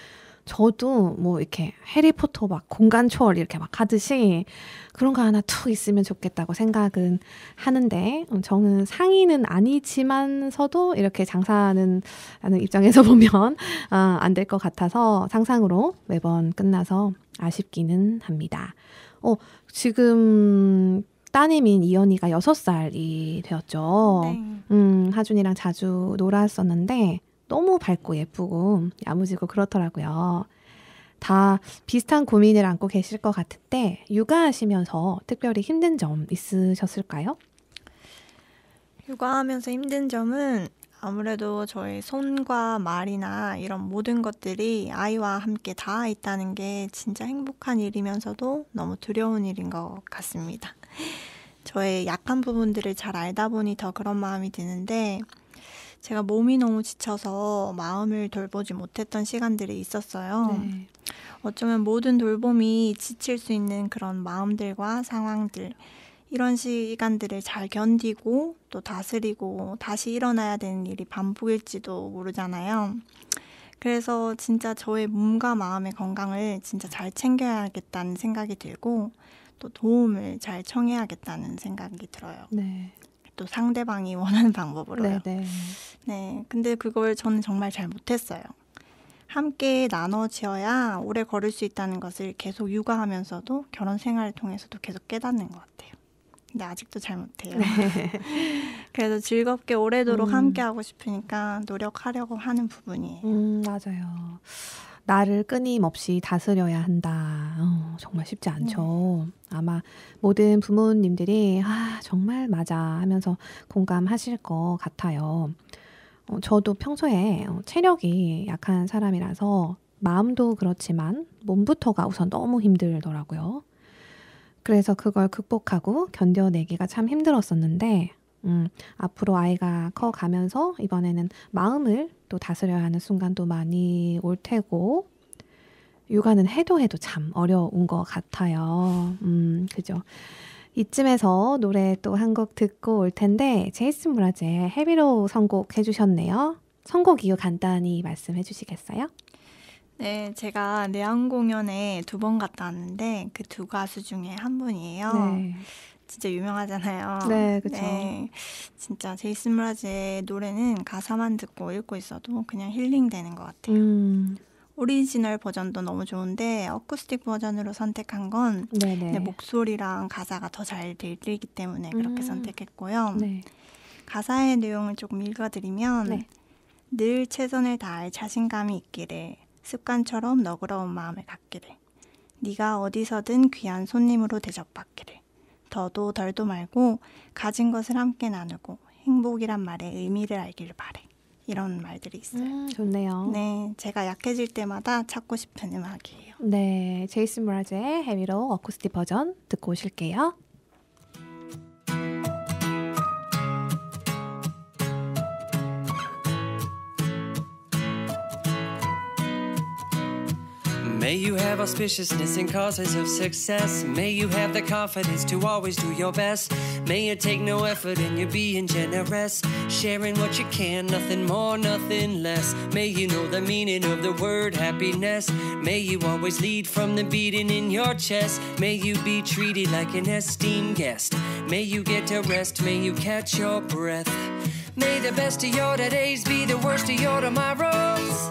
[SPEAKER 1] 저도 뭐 이렇게 해리포터 막 공간 초월 이렇게 막 하듯이 그런 거 하나 툭 있으면 좋겠다고 생각은 하는데 저는 상의는 아니지만서도 이렇게 장사하는 라는 입장에서 보면 아, 안 될 것 같아서 상상으로 매번 끝나서 아쉽기는 합니다. 어, 지금 따님인 이연이가 여섯 살이 되었죠.
[SPEAKER 4] 네.
[SPEAKER 1] 음, 하준이랑 자주 놀았었는데 너무 밝고 예쁘고 야무지고 그렇더라고요. 다 비슷한 고민을 안고 계실 것 같은데 육아하시면서 특별히 힘든 점 있으셨을까요?
[SPEAKER 4] 육아하면서 힘든 점은 아무래도 저희 손과 말이나 이런 모든 것들이 아이와 함께 다 있다는 게 진짜 행복한 일이면서도 너무 두려운 일인 것 같습니다. 저의 약한 부분들을 잘 알다 보니 더 그런 마음이 드는데 제가 몸이 너무 지쳐서 마음을 돌보지 못했던 시간들이 있었어요.
[SPEAKER 1] 네.
[SPEAKER 4] 어쩌면 모든 돌봄이 지칠 수 있는 그런 마음들과 상황들 이런 시간들을 잘 견디고 또 다스리고 다시 일어나야 되는 일이 반복일지도 모르잖아요. 그래서 진짜 저의 몸과 마음의 건강을 진짜 잘 챙겨야겠다는 생각이 들고 또 도움을 잘 청해야겠다는 생각이 들어요.
[SPEAKER 1] 네.
[SPEAKER 4] 또 상대방이 원하는 방법으로요.
[SPEAKER 1] 네, 네.
[SPEAKER 4] 네, 근데 그걸 저는 정말 잘 못했어요. 함께 나눠지어야 오래 걸을 수 있다는 것을 계속 육아하면서도 결혼 생활을 통해서도 계속 깨닫는 것 같아요. 근데 아직도 잘 못해요. 그래서 즐겁게 오래도록
[SPEAKER 1] 음.
[SPEAKER 4] 함께하고 싶으니까 노력하려고 하는 부분이에요.
[SPEAKER 1] 음, 맞아요. 나를 끊임없이 다스려야 한다. 어, 정말 쉽지 않죠. 아마 모든 부모님들이 아, 정말 맞아 하면서 공감하실 것 같아요. 어, 저도 평소에 어, 체력이 약한 사람이라서 마음도 그렇지만 몸부터가 우선 너무 힘들더라고요. 그래서 그걸 극복하고 견뎌내기가 참 힘들었었는데 음, 앞으로 아이가 커가면서 이번에는 마음을 또 다스려야 하는 순간도 많이 올 테고 육아는 해도 해도 참 어려운 것 같아요. 음, 그죠. 이쯤에서 노래 또 한 곡 듣고 올 텐데 제이슨 무라즈의 헤비로 선곡해 주셨네요. 선곡 이유 간단히 말씀해 주시겠어요?
[SPEAKER 4] 네, 제가 내한 공연에 두 번 갔다 왔는데 그 두 가수 중에 한 분이에요.
[SPEAKER 1] 네.
[SPEAKER 4] 진짜 유명하잖아요.
[SPEAKER 1] 네, 그쵸.
[SPEAKER 4] 네, 진짜 제이슨 무라즈의 노래는 가사만 듣고 읽고 있어도 그냥 힐링되는 것 같아요.
[SPEAKER 1] 음,
[SPEAKER 4] 오리지널 버전도 너무 좋은데 어쿠스틱 버전으로 선택한 건
[SPEAKER 1] 네네.
[SPEAKER 4] 내 목소리랑 가사가 더 잘 들리기 때문에 그렇게
[SPEAKER 1] 음.
[SPEAKER 4] 선택했고요.
[SPEAKER 1] 네.
[SPEAKER 4] 가사의 내용을 조금 읽어드리면
[SPEAKER 1] 네.
[SPEAKER 4] 늘 최선을 다할 자신감이 있기를, 습관처럼 너그러운 마음을 갖기를, 네가 어디서든 귀한 손님으로 대접받기를, 더도 덜도 말고 가진 것을 함께 나누고 행복이란 말의 의미를 알기를 바래. 이런 말들이 있어요.
[SPEAKER 1] 음, 좋네요.
[SPEAKER 4] 네, 제가 약해질 때마다 찾고 싶은 음악이에요.
[SPEAKER 1] 네, 제이슨 무라즈의 헤비로 어쿠스틱 버전 듣고 오실게요.
[SPEAKER 2] May you have auspiciousness and causes of success. May you have the confidence to always do your best. May you take no effort in your being generous, sharing what you can, nothing more, nothing less. May you know the meaning of the word happiness. May you always lead from the beating in your chest. May you be treated like an esteemed guest. May you get to rest, may you catch your breath. May the best of your days be the worst of your tomorrows.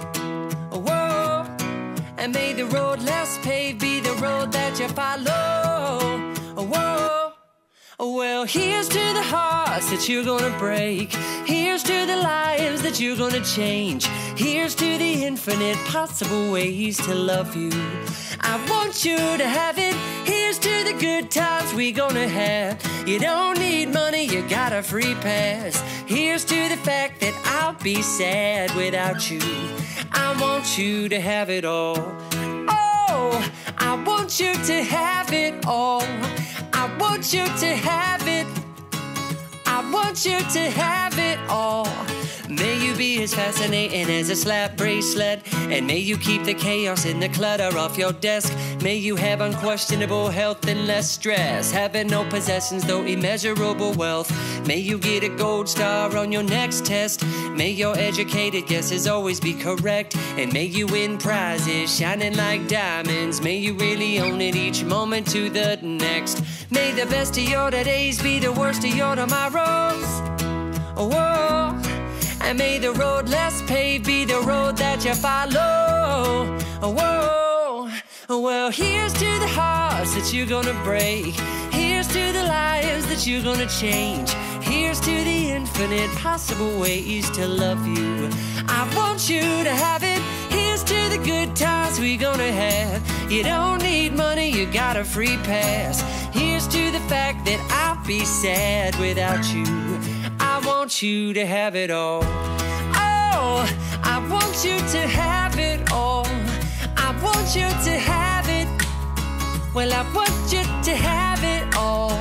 [SPEAKER 2] Whoa. And may the road less paved be the road that you follow. Whoa. Well, here's to the hearts that you're gonna break. Here's to the lives that you're gonna change. Here's to the infinite possible ways to love you. I want you to have it. Here's to the good times we gonna have. You don't need money, you got a free pass. Here's to the fact that I'll be sad without you. I want you to have it all. Oh, I want you to have it all. I want you to have it. I want you to have it all. May you be as fascinating as a slap bracelet, and may you keep the chaos and the clutter off your desk. May you have unquestionable health and less stress, having no possessions though immeasurable wealth. May you get a gold star on your next test. May your educated guesses always be correct, and may you win prizes shining like diamonds. May you really own it each moment to the next. May the best of your days be the worst of your tomorrows. Whoa. And may the road less paved be the road that you follow. Whoa. Well, here's to the hearts that you're gonna break. Here's to the lives that you're gonna change. Here's to the infinite possible ways to love you. I want you to have it. Here's to the good times we gonna have. You don't need money, you got a free pass. Here's to the fact that I'll be sad without you. I want you to have it all. Oh, I want you to have it all. I want you to have it. Well, I want you to have it all.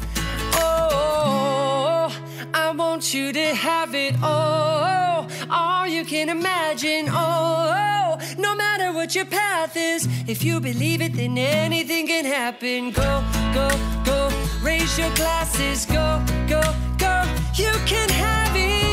[SPEAKER 2] Oh, I want you to have it all. All you can imagine. Oh, no matter what your path is, if you believe it, then anything can happen. Go, go, go. Raise your glasses. Go, go, go. You can have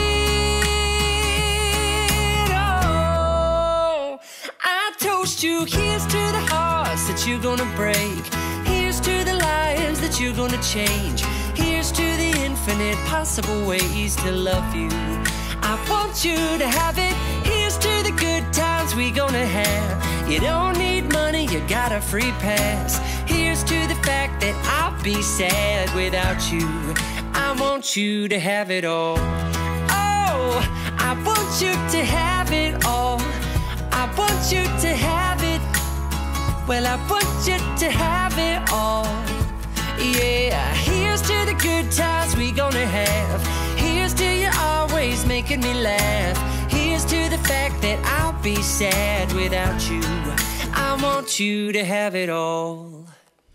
[SPEAKER 2] it all. I toast you. Here's to the hearts that you're gonna break. Here's to the lives that you're gonna change. Here's to the infinite possible ways to love you. I want you to have it. Here's to the good times we gonna have. You don't need money, you got a free pass. Here's to the fact that I'll be sad without you. I want you to have it all. Oh, I want you to have it all. I want you to have it. Well, I want you to have it all. Yeah, here's to the good times we gonna have. Here's to you always making me laugh. Here's to the fact that I'll be sad without you. I want you to have it all.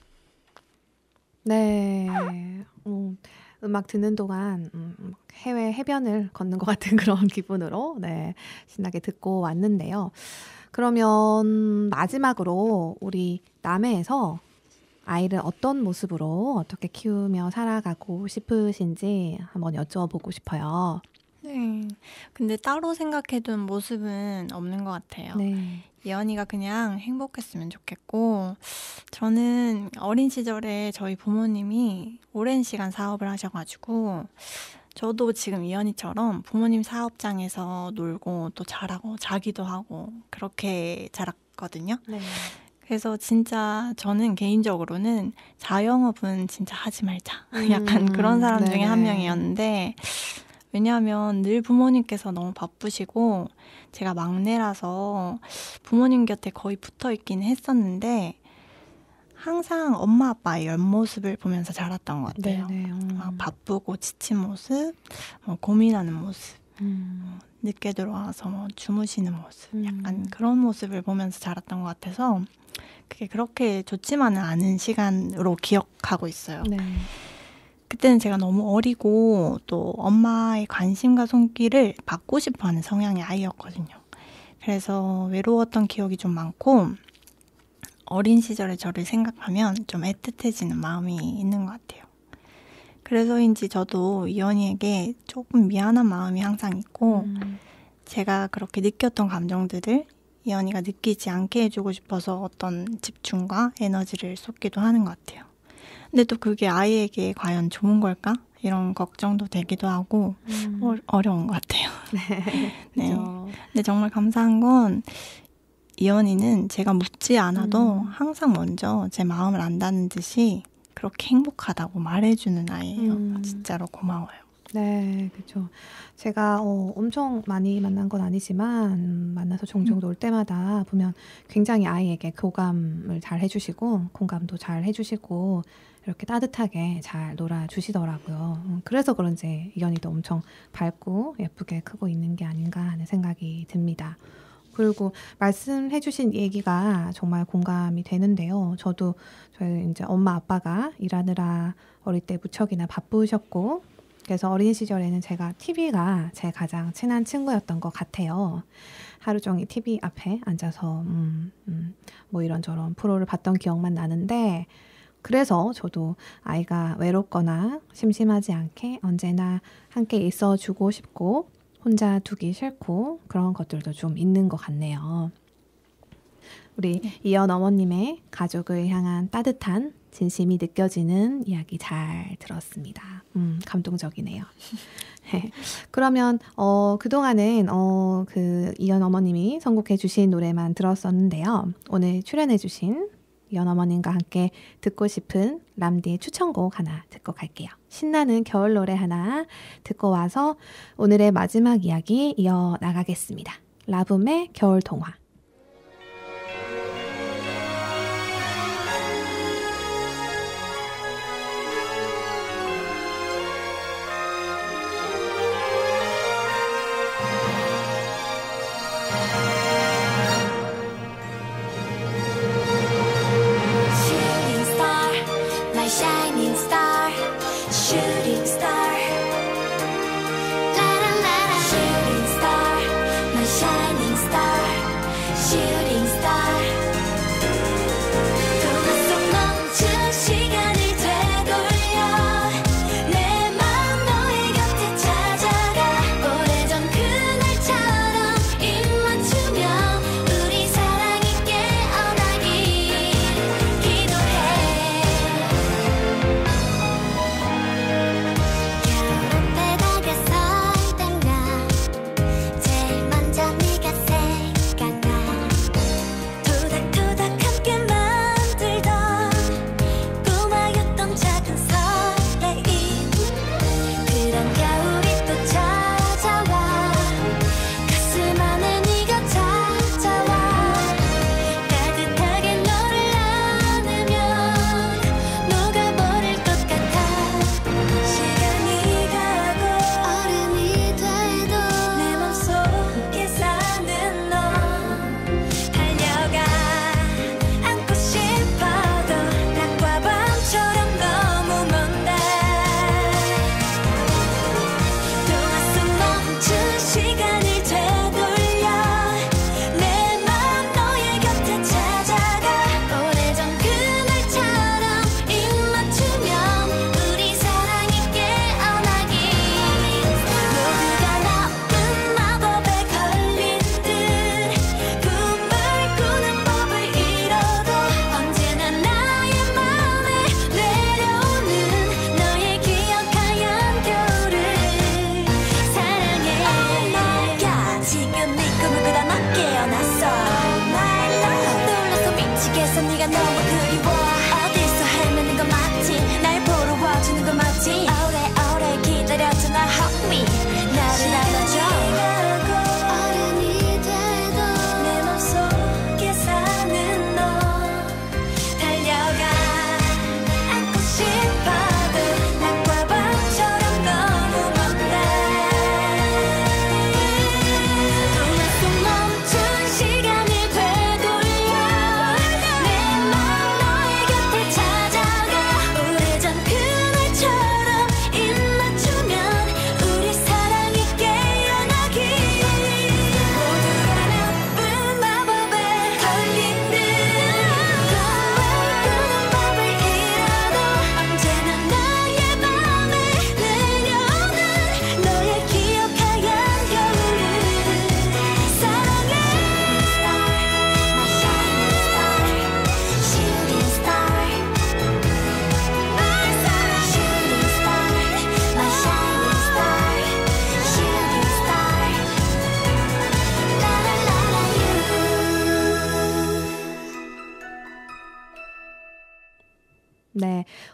[SPEAKER 1] 네, 음, 음악 듣는 동안 음, 해외 해변을 걷는 것 같은 그런 기분으로 네, 신나게 듣고 왔는데요. 그러면 마지막으로 우리 남해에서 아이를 어떤 모습으로 어떻게 키우며 살아가고 싶으신지 한번 여쭤보고 싶어요.
[SPEAKER 4] 네. 근데 따로 생각해둔 모습은 없는 것 같아요.
[SPEAKER 1] 네.
[SPEAKER 4] 예언이가 그냥 행복했으면 좋겠고, 저는 어린 시절에 저희 부모님이 오랜 시간 사업을 하셔가지고, 저도 지금 이언이처럼 부모님 사업장에서 놀고 또 잘하고 자기도 하고 그렇게 자랐거든요.
[SPEAKER 1] 네.
[SPEAKER 4] 그래서 진짜 저는 개인적으로는 자영업은 진짜 하지 말자. 약간
[SPEAKER 1] 음,
[SPEAKER 4] 그런 사람 중에
[SPEAKER 1] 네네.
[SPEAKER 4] 한 명이었는데, 왜냐하면 늘 부모님께서 너무 바쁘시고 제가 막내라서 부모님 곁에 거의 붙어 있긴 했었는데 항상 엄마 아빠의 옆모습을 보면서 자랐던 것 같아요.
[SPEAKER 1] 네네. 음.
[SPEAKER 4] 막 바쁘고 지친 모습, 뭐 고민하는 모습,
[SPEAKER 1] 음.
[SPEAKER 4] 늦게 들어와서 뭐 주무시는 모습,
[SPEAKER 1] 음.
[SPEAKER 4] 약간 그런 모습을 보면서 자랐던 것 같아서 그게 그렇게 좋지만은 않은 시간으로 기억하고 있어요.
[SPEAKER 1] 네.
[SPEAKER 4] 그때는 제가 너무 어리고 또 엄마의 관심과 손길을 받고 싶어하는 성향의 아이였거든요. 그래서 외로웠던 기억이 좀 많고 어린 시절의 저를 생각하면 좀 애틋해지는 마음이 있는 것 같아요. 그래서인지 저도 이언이에게 조금 미안한 마음이 항상 있고
[SPEAKER 1] 음.
[SPEAKER 4] 제가 그렇게 느꼈던 감정들을 이언이가 느끼지 않게 해주고 싶어서 어떤 집중과 에너지를 쏟기도 하는 것 같아요. 근데 또 그게 아이에게 과연 좋은 걸까? 이런 걱정도 되기도 하고
[SPEAKER 1] 음.
[SPEAKER 4] 어, 어려운 것 같아요.
[SPEAKER 1] 네.
[SPEAKER 4] 네.
[SPEAKER 1] 그죠.
[SPEAKER 4] 근데 정말 감사한 건 이언이는 제가 묻지 않아도
[SPEAKER 1] 음.
[SPEAKER 4] 항상 먼저 제 마음을 안다는 듯이 그렇게 행복하다고 말해주는 아이예요.
[SPEAKER 1] 음.
[SPEAKER 4] 진짜로 고마워요.
[SPEAKER 1] 네, 그렇죠. 제가 어, 엄청 많이 만난 건 아니지만 음, 만나서 종종
[SPEAKER 4] 음.
[SPEAKER 1] 놀 때마다 보면 굉장히 아이에게 교감을 잘 해주시고 공감도 잘 해주시고 이렇게 따뜻하게 잘 놀아주시더라고요. 음, 그래서 그런지 이현이도 엄청 밝고 예쁘게 크고 있는 게 아닌가 하는 생각이 듭니다. 그리고 말씀해주신 얘기가 정말 공감이 되는데요. 저도 저희 이제 엄마 아빠가 일하느라 어릴 때 무척이나 바쁘셨고 그래서 어린 시절에는 제가 티비가 제 가장 친한 친구였던 것 같아요. 하루 종일 티비 앞에 앉아서 음, 음, 뭐 이런저런 프로를 봤던 기억만 나는데 그래서 저도 아이가 외롭거나 심심하지 않게 언제나 함께 있어주고 싶고 혼자 두기 싫고 그런 것들도 좀 있는 것 같네요. 우리 이연 어머님의 가족을 향한 따뜻한 진심이 느껴지는 이야기 잘 들었습니다. 음, 감동적이네요. 그러면 어, 그동안은 어, 그 이연 어머님이 선곡해 주신 노래만 들었었는데요. 오늘 출연해 주신 이연 어머님과 함께 듣고 싶은 람디의 추천곡 하나 듣고 갈게요. 신나는 겨울 노래 하나 듣고 와서 오늘의 마지막 이야기 이어나가겠습니다. 라붐의 겨울 동화.
[SPEAKER 5] Shooting star, my shining star, shooting star. La la la la. Shooting star, my shining star,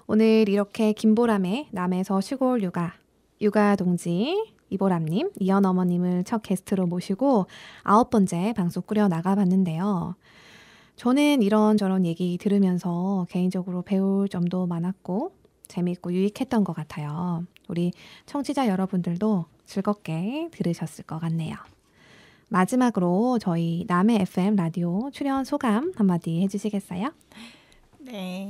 [SPEAKER 1] 오늘 이렇게 김보람의 남에서 시골 육아, 육아 동지 이보람님, 이연 어머님을 첫 게스트로 모시고 아홉 번째 방송 꾸려 나가봤는데요. 저는 이런저런 얘기 들으면서 개인적으로 배울 점도 많았고 재미있고 유익했던 것 같아요. 우리 청취자 여러분들도 즐겁게 들으셨을 것 같네요. 마지막으로 저희 남의 에프엠 라디오 출연 소감 한마디 해주시겠어요?
[SPEAKER 4] 네,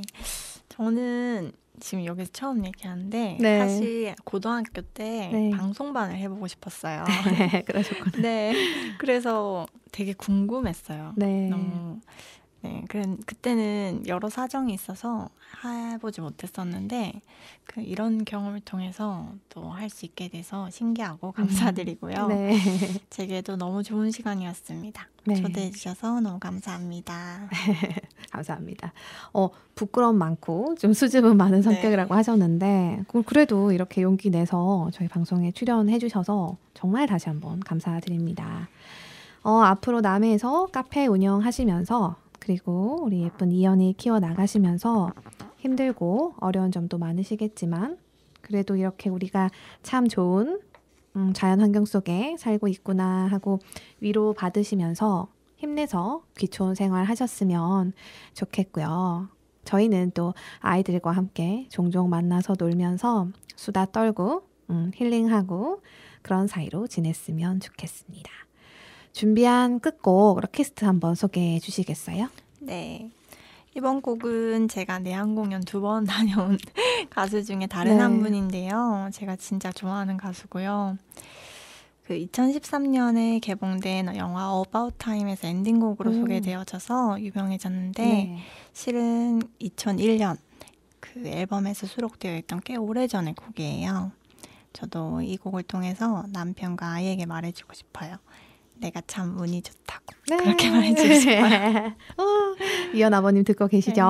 [SPEAKER 4] 저는 지금 여기서 처음 얘기하는데
[SPEAKER 1] 네.
[SPEAKER 4] 사실 고등학교 때
[SPEAKER 1] 네.
[SPEAKER 4] 방송반을 해보고 싶었어요.
[SPEAKER 1] 네, 그러셨구나.
[SPEAKER 4] 네, 그래서 되게 궁금했어요.
[SPEAKER 1] 네.
[SPEAKER 4] 너무. 네, 그, 그때는 여러 사정이 있어서 해보지 못했었는데 그 이런 경험을 통해서 또 할 수 있게 돼서 신기하고 감사드리고요.
[SPEAKER 1] 네.
[SPEAKER 4] 제게도 너무 좋은 시간이었습니다.
[SPEAKER 1] 네.
[SPEAKER 4] 초대해 주셔서 너무 감사합니다.
[SPEAKER 1] 감사합니다. 어, 부끄러움 많고 좀 수줍음 많은 성격이라고
[SPEAKER 4] 네.
[SPEAKER 1] 하셨는데 그래도 이렇게 용기 내서 저희 방송에 출연해 주셔서 정말 다시 한번 감사드립니다. 어, 앞으로 남해에서 카페 운영하시면서 그리고 우리 예쁜 이연이 키워나가시면서 힘들고 어려운 점도 많으시겠지만 그래도 이렇게 우리가 참 좋은 음, 자연 환경 속에 살고 있구나 하고 위로 받으시면서 힘내서 귀촌 생활 하셨으면 좋겠고요. 저희는 또 아이들과 함께 종종 만나서 놀면서 수다 떨고 음, 힐링하고 그런 사이로 지냈으면 좋겠습니다. 준비한 끝곡 럭키스트 한번 소개해 주시겠어요?
[SPEAKER 4] 네. 이번 곡은 제가 내한 공연 두 번 다녀온 가수 중에 다른
[SPEAKER 1] 네.
[SPEAKER 4] 한 분인데요. 제가 진짜 좋아하는 가수고요. 그 이천십삼 년에 개봉된 영화 About Time에서 엔딩곡으로
[SPEAKER 1] 음.
[SPEAKER 4] 소개되어져서 유명해졌는데
[SPEAKER 1] 네.
[SPEAKER 4] 실은 이천일 년 그 앨범에서 수록되어 있던 꽤 오래전의 곡이에요. 저도 이 곡을 통해서 남편과 아이에게 말해주고 싶어요. 내가 참 운이 좋다고.
[SPEAKER 1] 네.
[SPEAKER 4] 그렇게 말해주고 싶어요.
[SPEAKER 1] 어, 이연 아버님 듣고 계시죠?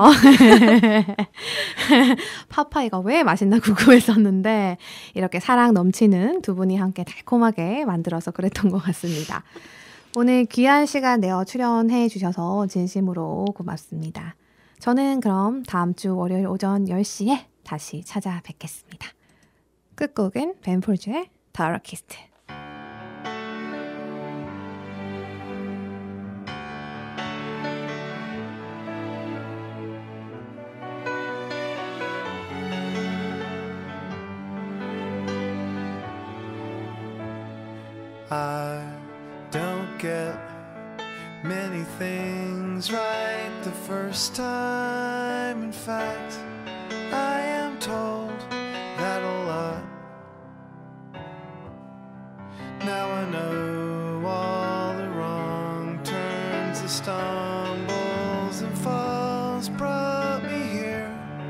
[SPEAKER 1] 파파이가 왜 맛있나 궁금했었는데 이렇게 사랑 넘치는 두 분이 함께 달콤하게 만들어서 그랬던 것 같습니다. 오늘 귀한 시간 내어 출연해 주셔서 진심으로 고맙습니다. 저는 그럼 다음 주 월요일 오전 열 시에 다시 찾아뵙겠습니다. 끝곡은 벤폴즈의 The Artist.
[SPEAKER 6] I don't get many things right the first time. In fact, I am told that a lot. Now I know all the wrong turns, the stumbles and falls brought me here.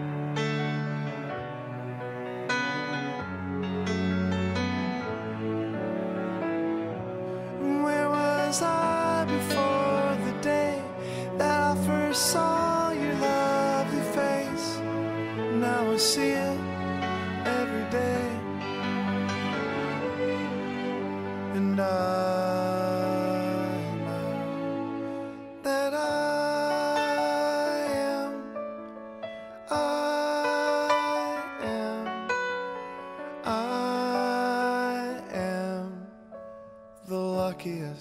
[SPEAKER 6] Where was I before the day that I first saw your lovely face? Now I see it every day, and I know that I am, I am, I am the luckiest.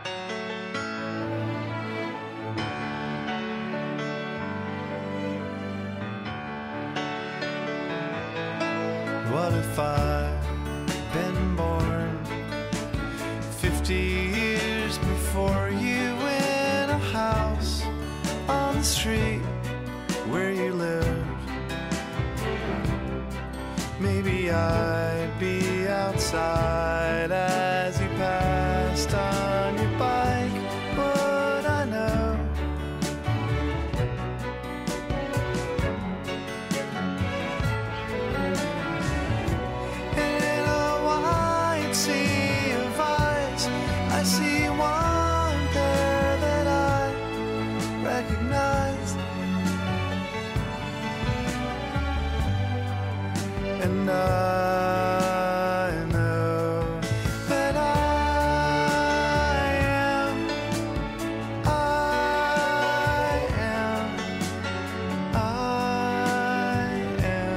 [SPEAKER 6] What if I'd been born fifty years before you in a house on the street where you lived? Maybe I'd be outside as you passed on your bike. Would I know? In a wide sea of eyes, I see one pair that I recognize, and I know that I am, I am, I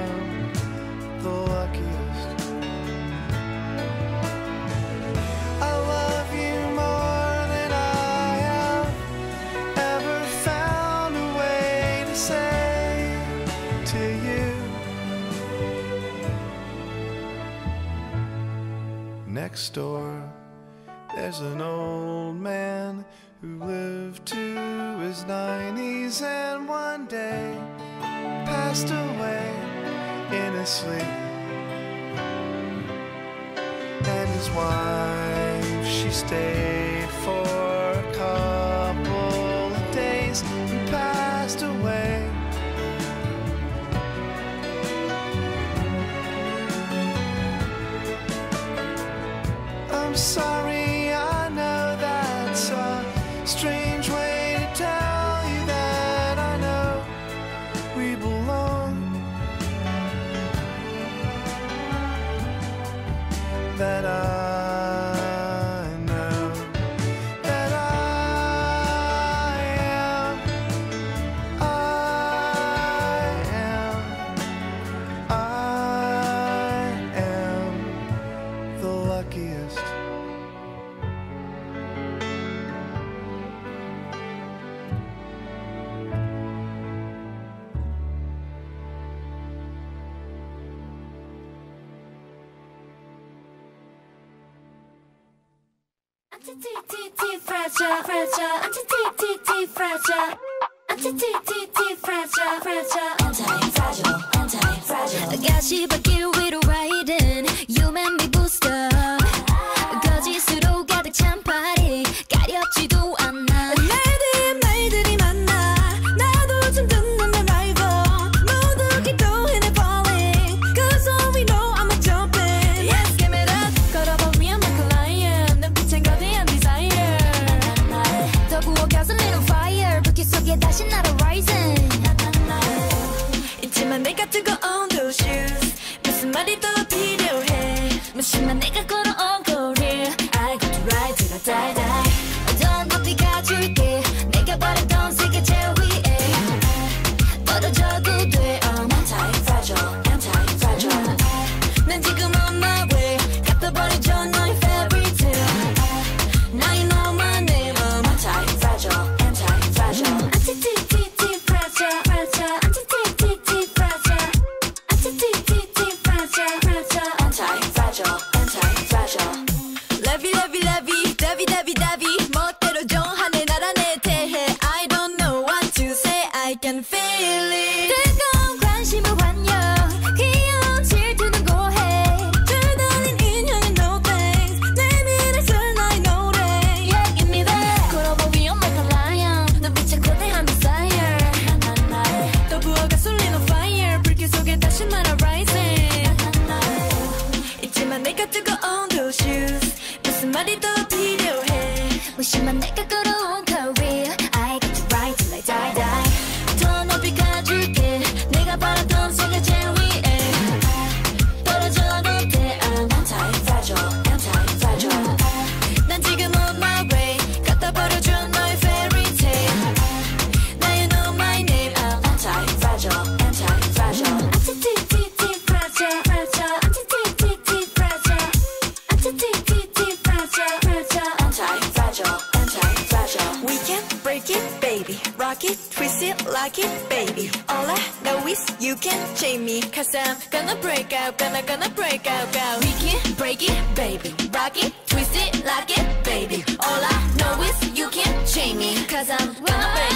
[SPEAKER 6] next door, there's an old man who lived to his nineties and one day passed away in his sleep. And his wife, she stayed for a couple of days and passed away. I'm sorry, I know that's a strange way to tell you that I know we belong, that I know that I am, I am, I am the luckiest.
[SPEAKER 5] Anti-T-T-T fragile, fragile, anti-T-T-T fragile, anti-T-T-T fragile, fragile, anti-fragile, anti-fragile. 가시밭길 위로 riding, you make me boost up. 거짓으로 가득 찬 party, 가렵지도 않아. 말들이 말들이 많아, 나도 좀 듣는 내 rival. 모두 keep going and falling, cause all we know I'm a jumping. Yes, give it up, 걸어보면 I'm a lion. 눈빛엔 거대한 desire. 더 부어 gasoline on fire, 불길 속에 다시 날아 rising. 있지만 내가 뜨거운 those shoes, 무슨 말이 더 필요해. 무심한 내가 걸어온 거리, I got to ride till I die die. 더 높이 가줄게, 내가 바랬던 세계 제일 위에. 떨어져도 돼, I'm anti-fragile, anti-fragile. 난 지금 on my way, 갚아버리죠 너의 fairy tale. Now you know my name, I'm anti-fragile, anti-fragile. Anti-T-T-T fragile, fragile, anti-T-T-T fragile, anti-T-T-T fragile, fragile, anti-fragile, anti-fragile. Lovey, lovey, lovey, lovey, lovey, lovey. 멋대로 정하네 나라 내 대해. I don't know what to say, I can feel it. 뜨거운 관심을 환영, 귀여운 질투는 고해. 줄다린 인형은 no thanks, 내밀었을 나의 노래. Yeah, give me that. 걸어보면 I'm like a lion, 눈빛에 거대한 desire. 또 부어 가솔린 on fire, 불길 속에 다시 말아 rising. 있지만 내가 뜨거운 those shoes, 무슨 말이 더 필요해. 무심한 내가 걸어온 career, I got to ride till I die die. 더 높이 가줄게, 내가 바랐던 세계 제일 위에. 떨어져도 돼, I'm anti-fragile, anti-fragile. 난 지금 on my way, 갖다 버려줘 너의 fairy tale. Now you know my name, I'm anti-fragile, anti-fragile. Anti-T-T-T fragile, fragile, anti-T-T-T fragile, anti-T-T-T fragile, fragile, anti-fragile, anti-fragile. We can break it, baby, rock it, twist it, lock it, baby. All I know is you can chain me, cause I'm gonna break out, gonna, gonna break out, go. We can break it, baby, rock it, twist it, lock it, baby. All I know is you can chain me, cause I'm gonna break